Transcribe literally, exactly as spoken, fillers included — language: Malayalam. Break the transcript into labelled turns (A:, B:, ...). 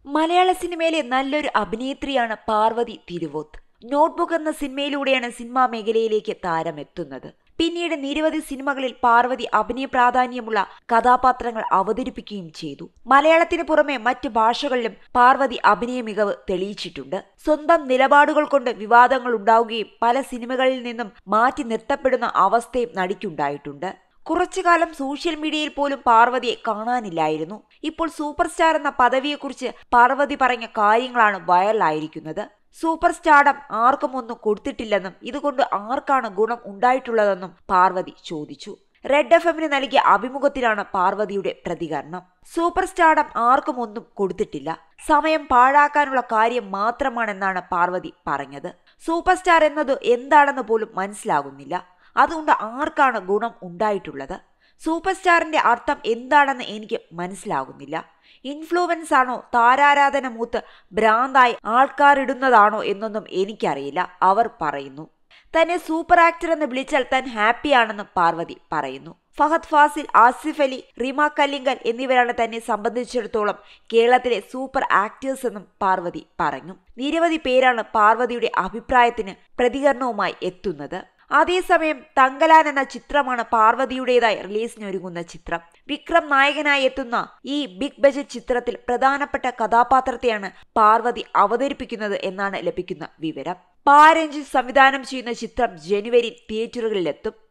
A: മലയാള സിനിമയിലെ നല്ലൊരു അഭിനേത്രിയാണ് പാർവതി തിരുവോത്ത്. നോട്ട്ബുക്ക് എന്ന സിനിമയിലൂടെയാണ് സിനിമാ മേഖലയിലേക്ക് താരമെത്തുന്നത്. പിന്നീട് നിരവധി സിനിമകളിൽ പാർവതി അഭിനയ പ്രാധാന്യമുള്ള കഥാപാത്രങ്ങൾ അവതരിപ്പിക്കുകയും ചെയ്തു. മലയാളത്തിന് പുറമെ മറ്റ് ഭാഷകളിലും പാർവതി അഭിനയ മികവ് തെളിയിച്ചിട്ടുണ്ട്. സ്വന്തം നിലപാടുകൾ കൊണ്ട് വിവാദങ്ങൾ ഉണ്ടാവുകയും പല സിനിമകളിൽ നിന്നും മാറ്റി നിർത്തപ്പെടുന്ന അവസ്ഥയും നടിക്കുണ്ടായിട്ടുണ്ട്. കുറച്ചുകാലം സോഷ്യൽ മീഡിയയിൽ പോലും പാർവതിയെ കാണാനില്ലായിരുന്നു. ഇപ്പോൾ സൂപ്പർ സ്റ്റാർ എന്ന പദവിയെക്കുറിച്ച് പാർവതി പറഞ്ഞ കാര്യങ്ങളാണ് വൈറലായിരിക്കുന്നത്. സൂപ്പർ സ്റ്റാർഡം ആർക്കും ഒന്നും കൊടുത്തിട്ടില്ലെന്നും ഇതുകൊണ്ട് ആർക്കാണ് ഗുണം ഉണ്ടായിട്ടുള്ളതെന്നും പാർവതി ചോദിച്ചു. റെഡ് എഫ് എമ്മിന് നൽകിയ അഭിമുഖത്തിലാണ് പാർവതിയുടെ പ്രതികരണം. സൂപ്പർ സ്റ്റാർഡം ആർക്കും ഒന്നും കൊടുത്തിട്ടില്ല, സമയം പാഴാക്കാനുള്ള കാര്യം മാത്രമാണെന്നാണ് പാർവതി പറഞ്ഞത്. സൂപ്പർ സ്റ്റാർ എന്നത് എന്താണെന്ന് പോലും മനസ്സിലാകുന്നില്ല, അതുകൊണ്ട് ആർക്കാണ് ഗുണം ഉണ്ടായിട്ടുള്ളത്? സൂപ്പർ സ്റ്റാറിന്റെ അർത്ഥം എന്താണെന്ന് എനിക്ക് മനസ്സിലാകുന്നില്ല. ഇൻഫ്ലുവൻസ് ആണോ, താരാരാധന മൂത്ത് ഭ്രാന്തായി ആൾക്കാരിടുന്നതാണോ എന്നൊന്നും എനിക്കറിയില്ല, അവർ പറയുന്നു. തന്നെ സൂപ്പർ ആക്ടർ എന്ന് വിളിച്ചാൽ താൻ ഹാപ്പിയാണെന്നും പാർവതി പറയുന്നു. ഫഹദ് ഫാസിൽ, ആസിഫ് അലി, റിമ കല്ലിങ്കൽ എന്നിവരാണ് തന്നെ സംബന്ധിച്ചിടത്തോളം കേരളത്തിലെ സൂപ്പർ ആക്ടേഴ്സ് എന്നും പാർവതി പറഞ്ഞു. നിരവധി പേരാണ് പാർവതിയുടെ അഭിപ്രായത്തിന് പ്രതികരണവുമായി എത്തുന്നത്. അതേസമയം തങ്കലാൻ എന്ന ചിത്രമാണ് പാർവതിയുടേതായി റിലീസിനൊരുങ്ങുന്ന ചിത്രം. വിക്രം നായകനായി എത്തുന്ന ഈ ബിഗ് ബജറ്റ് ചിത്രത്തിൽ പ്രധാനപ്പെട്ട കഥാപാത്രത്തെയാണ് പാർവതി അവതരിപ്പിക്കുന്നത് എന്നാണ് ലഭിക്കുന്ന വിവരം. പാരഞ്ജിത്ത് സംവിധാനം ചെയ്യുന്ന ചിത്രം ജനുവരി തിയേറ്ററുകളിലെത്തും.